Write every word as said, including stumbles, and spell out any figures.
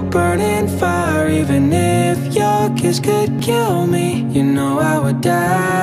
burning fire. Even if your kiss could kill me, you know I would die